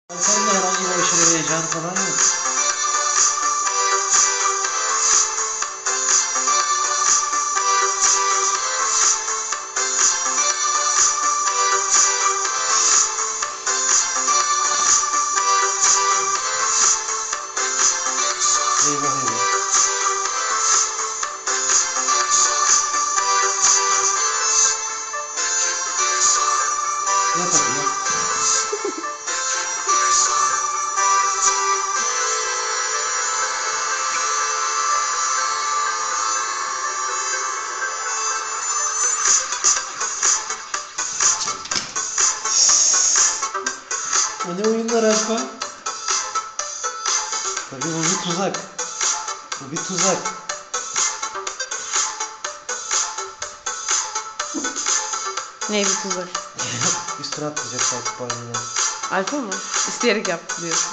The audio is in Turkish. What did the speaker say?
Sen de herhangi bir aşırı heyecan falan yok. Eyvah eyvah. Yap hadi yap. O ne oyunlar Alfa? Tabii bu bir tuzak. Bu bir tuzak. Ne bir tuzak? Üstüne atlayacak belki banyodan. Alfa mı? İsteyerek yaptı diyorsun.